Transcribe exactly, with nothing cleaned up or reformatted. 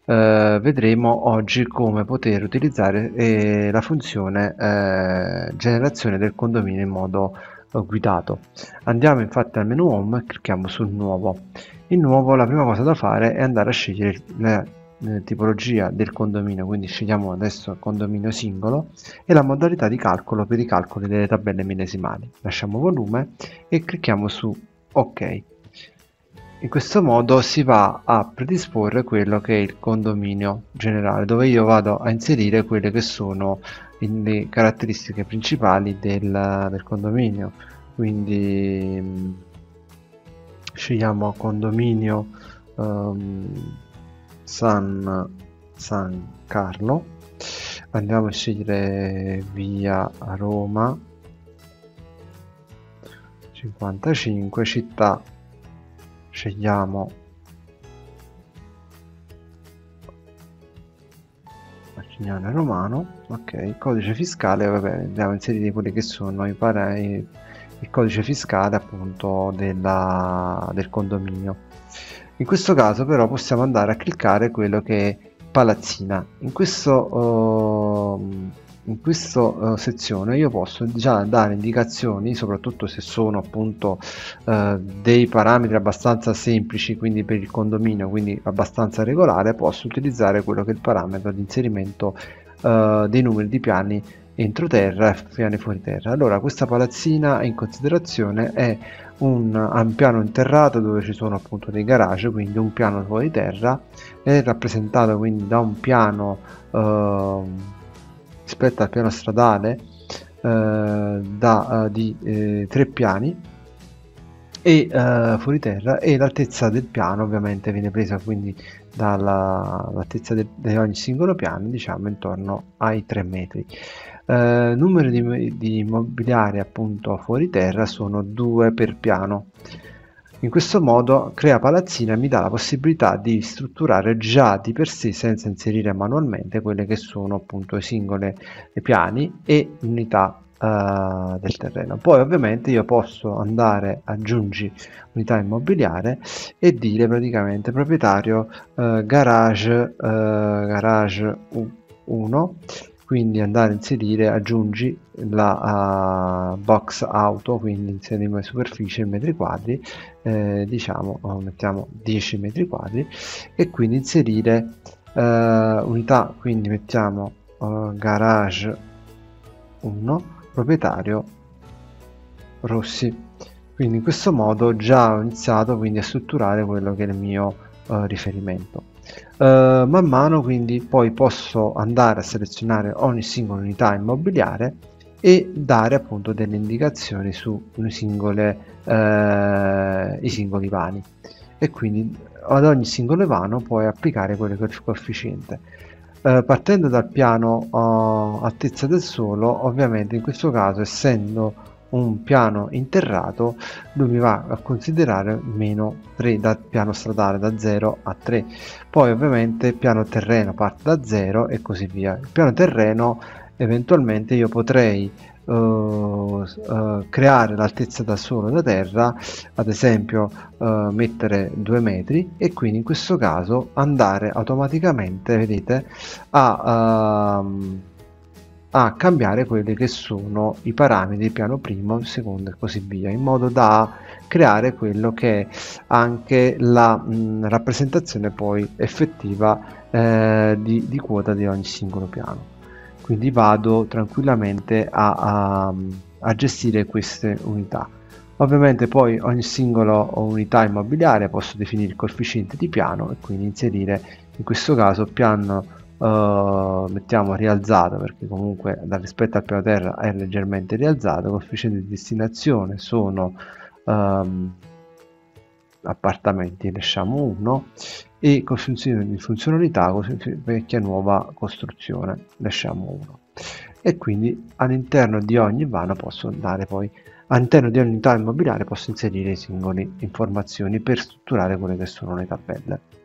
eh, vedremo oggi come poter utilizzare eh, la funzione eh, generazione del condominio in modo eh, guidato. Andiamo infatti al menu home e clicchiamo sul nuovo. In nuovo la prima cosa da fare è andare a scegliere la eh, tipologia del condominio, quindi scegliamo adesso condominio singolo e la modalità di calcolo per i calcoli delle tabelle millesimali. Lasciamo volume e clicchiamo su ok. In questo modo si va a predisporre quello che è il condominio generale, dove io vado a inserire quelle che sono le caratteristiche principali del, del condominio. Quindi mh, scegliamo condominio um, San, San Carlo, andiamo a scegliere via Roma cinquantacinque, città scegliamo Marchignano Romano, ok, codice fiscale, vabbè, andiamo a inserire quelli che sono i parametri, il codice fiscale appunto della, del condominio. In questo caso però possiamo andare a cliccare quello che è palazzina. In questo uh, in questa uh, sezione io posso già dare indicazioni, soprattutto se sono appunto uh, dei parametri abbastanza semplici, quindi per il condominio, quindi abbastanza regolare, posso utilizzare quello che è il parametro di inserimento uh, dei numeri di piani entro terra e piani fuori terra. Allora questa palazzina in considerazione è un, un piano interrato dove ci sono appunto dei garage, quindi un piano fuori terra, è rappresentato quindi da un piano uh, rispetto al piano stradale uh, da, uh, di uh, tre piani e uh, fuori terra, e l'altezza del piano ovviamente viene presa quindi dall'altezza di ogni singolo piano, diciamo intorno ai tre metri. Uh, numero di, di immobiliari appunto fuori terra sono due per piano. In questo modo Crea Palazzina mi dà la possibilità di strutturare già di per sé, senza inserire manualmente, quelle che sono appunto i singoli piani e unità uh, del terreno. Poi ovviamente io posso andare aggiungi unità immobiliare e dire praticamente proprietario uh, garage uh, garage uno, quindi andare a inserire aggiungi la uh, box auto, quindi inseriamo superficie in metri quadri, eh, diciamo oh, mettiamo dieci metri quadri, e quindi inserire uh, unità, quindi mettiamo uh, garage uno proprietario Rossi. Quindi in questo modo già ho iniziato quindi a strutturare quello che è il mio uh, riferimento. Uh, man mano quindi poi posso andare a selezionare ogni singola unità immobiliare e dare appunto delle indicazioni su singole, uh, i singoli vani, e quindi ad ogni singolo vano puoi applicare quello che è il coefficiente. Uh, partendo dal piano uh, altezza del suolo, ovviamente in questo caso, essendo un piano interrato, lui mi va a considerare meno tre dal piano stradale, da zero a tre. Poi ovviamente il piano terreno parte da zero e così via. Il piano terreno eventualmente io potrei uh, uh, creare l'altezza da suolo da terra, ad esempio uh, mettere due metri, e quindi in questo caso andare automaticamente, vedete, a uh, a cambiare quelli che sono i parametri piano primo, secondo e così via, in modo da creare quello che è anche la mh, rappresentazione poi effettiva eh, di, di quota di ogni singolo piano. Quindi vado tranquillamente a, a, a gestire queste unità. Ovviamente poi ogni singola unità immobiliare posso definire il coefficiente di piano e quindi inserire in questo caso piano Uh, mettiamo rialzato, perché comunque da rispetto al piano terra è leggermente rialzato. Coefficiente di destinazione sono um, appartamenti, lasciamo uno, e coefficiente di funzionalità vecchia nuova costruzione, lasciamo uno, e quindi all'interno di ogni vano posso andare poi all'interno di ogni unità immobiliare posso inserire i singoli informazioni per strutturare quelle che sono le tabelle.